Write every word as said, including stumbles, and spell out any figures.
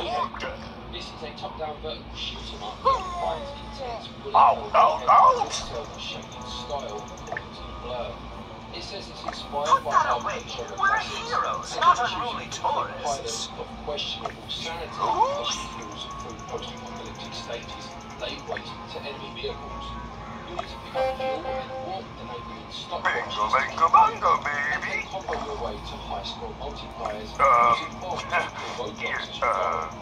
Mayhem. This is a top-down vertical shoot 'em up that combines intense bullet Oh, no, no! cel-shaded style with quality blur. It says it's inspired Put by that our away. genre We're classics, heroes, and not it's unruly choosing to play a tourists. pilot of questionable sanity Ooh. as she kills through post-apocalyptic stages laid waste to enemy vehicles. You'll need to pick up fuel and warp, enabling stopwatches Bingo, bingo, bango, baby! and combo your way to high-score multipliers Uh, using bombs or roadblocks as you uh, go.